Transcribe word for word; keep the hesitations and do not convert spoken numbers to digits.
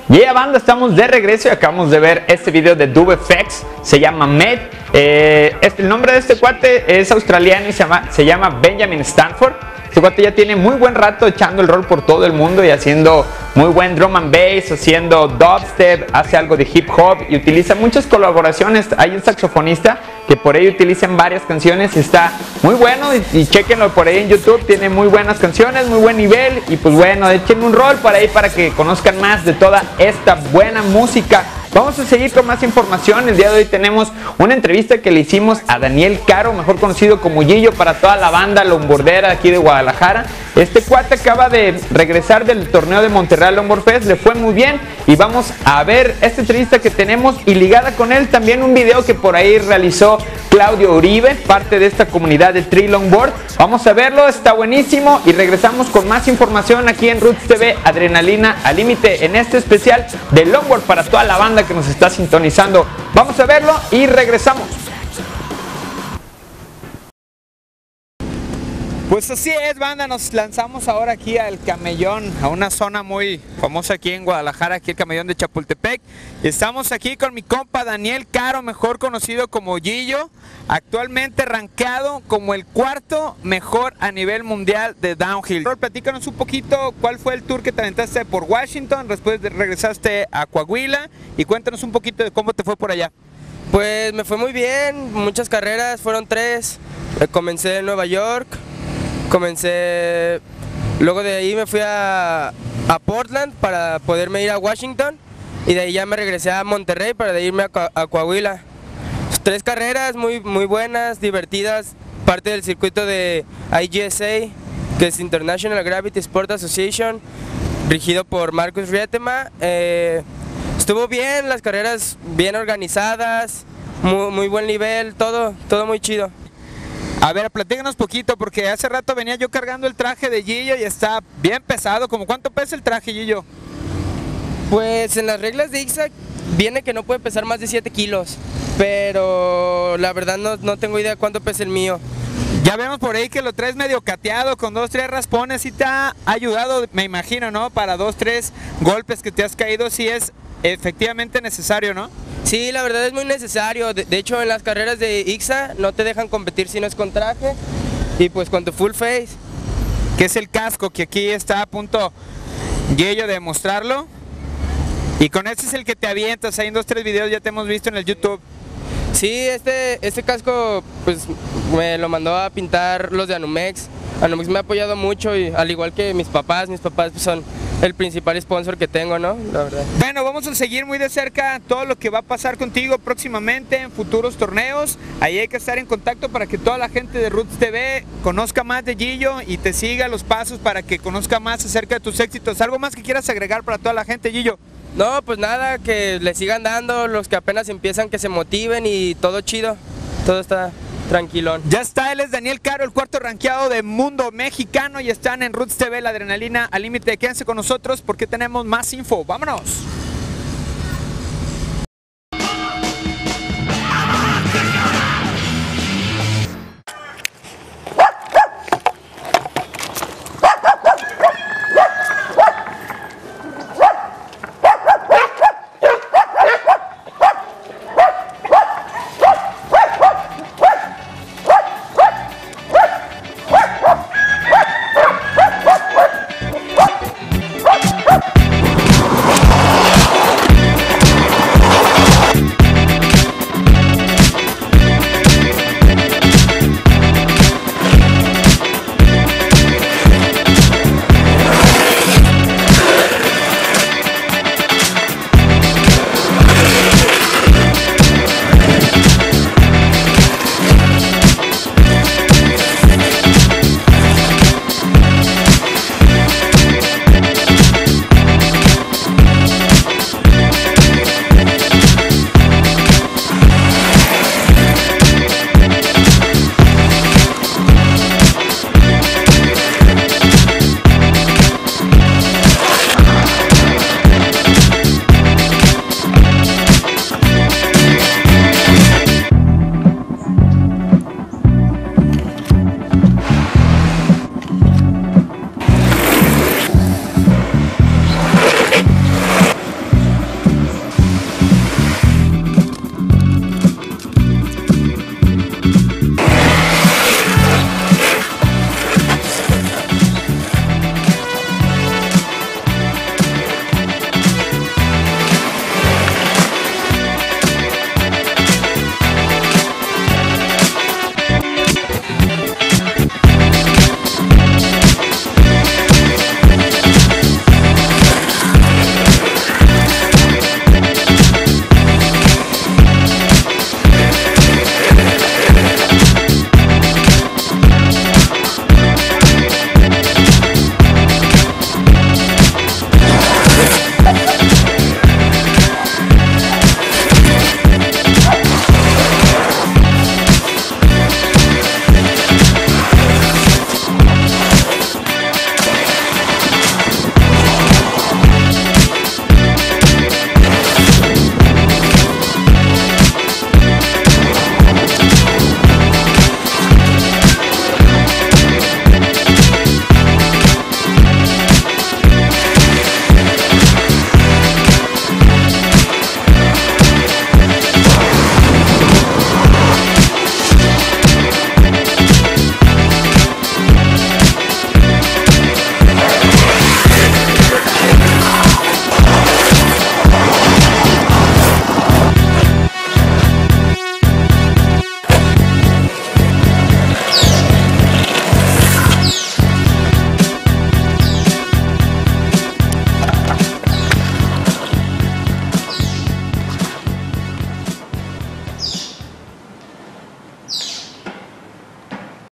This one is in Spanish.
Yeah, banda, estamos de regreso y acabamos de ver este video de Dubfx, se llama Med. Eh, este, el nombre de este cuate es australiano y se llama, se llama Benjamin Stanford. Este cuate ya tiene muy buen rato echando el rol por todo el mundo y haciendo muy buen drum and bass, haciendo dubstep, hace algo de hip hop y utiliza muchas colaboraciones. Hay un saxofonista que por ahí utiliza en varias canciones, está muy bueno y, y chequenlo por ahí en YouTube, tiene muy buenas canciones, muy buen nivel y pues bueno, echen un rol por ahí para que conozcan más de toda esta buena música. Vamos a seguir con más información. El día de hoy tenemos una entrevista que le hicimos a Daniel Caro, mejor conocido como Gillo para toda la banda longboardera aquí de Guadalajara. Este cuate acaba de regresar del torneo de Monterrey Longboard Fest, le fue muy bien y vamos a ver esta entrevista que tenemos y ligada con él también un video que por ahí realizó Claudio Uribe, parte de esta comunidad de Tri Longboard. Vamos a verlo, está buenísimo y regresamos con más información aquí en Roots T V, Adrenalina al Límite, en este especial de Longboard para toda la banda que nos está sintonizando. Vamos a verlo y regresamos. Pues así es, banda, nos lanzamos ahora aquí al Camellón, a una zona muy famosa aquí en Guadalajara, aquí el Camellón de Chapultepec. Y estamos aquí con mi compa Daniel Caro, mejor conocido como Gillo, actualmente rankeado como el cuarto mejor a nivel mundial de downhill. Platícanos un poquito cuál fue el tour que te aventaste por Washington, después de regresaste a Coahuila y cuéntanos un poquito de cómo te fue por allá. Pues me fue muy bien, muchas carreras, fueron tres. Comencé en Nueva York. Comencé, luego de ahí me fui a, a Portland para poderme ir a Washington y de ahí ya me regresé a Monterrey para de irme a, a Coahuila. Tres carreras muy, muy buenas, divertidas, parte del circuito de I G S A, que es International Gravity Sport Association, rigido por Marcus Rietema. Eh, estuvo bien, las carreras bien organizadas, muy, muy buen nivel, todo, todo muy chido. A ver, platícanos poquito, porque hace rato venía yo cargando el traje de Gillo y está bien pesado. ¿Cómo cuánto pesa el traje, Gillo? Pues en las reglas de I X A viene que no puede pesar más de siete kilos, pero la verdad no, no tengo idea cuánto pesa el mío. Ya vemos por ahí que lo traes medio cateado, con dos, tres raspones, y te ha ayudado, me imagino, ¿no? Para dos, tres golpes que te has caído, si es efectivamente necesario, ¿no? Sí, la verdad es muy necesario. De, de hecho, en las carreras de I X A no te dejan competir si no es con traje y pues con tu full face, que es el casco, que aquí está a punto Gillo de mostrarlo. Y con este es el que te avientas. Hay en dos, tres videos ya te hemos visto en el YouTube. Sí, este, este casco pues me lo mandó a pintar los de Anumex. Anumex me ha apoyado mucho y al igual que mis papás, mis papás pues, son el principal sponsor que tengo, ¿no? La verdad. Bueno, vamos a seguir muy de cerca todo lo que va a pasar contigo próximamente en futuros torneos. Ahí hay que estar en contacto para que toda la gente de Roots T V conozca más de Gillo y te siga los pasos para que conozca más acerca de tus éxitos. ¿Algo más que quieras agregar para toda la gente, Gillo? No, pues nada, que le sigan dando, los que apenas empiezan que se motiven y todo chido, todo está tranquilón. Ya está, él es Daniel Caro, el cuarto rankeado de mundo mexicano y están en Roots T V, la adrenalina al límite. Quédense con nosotros porque tenemos más info. ¡Vámonos!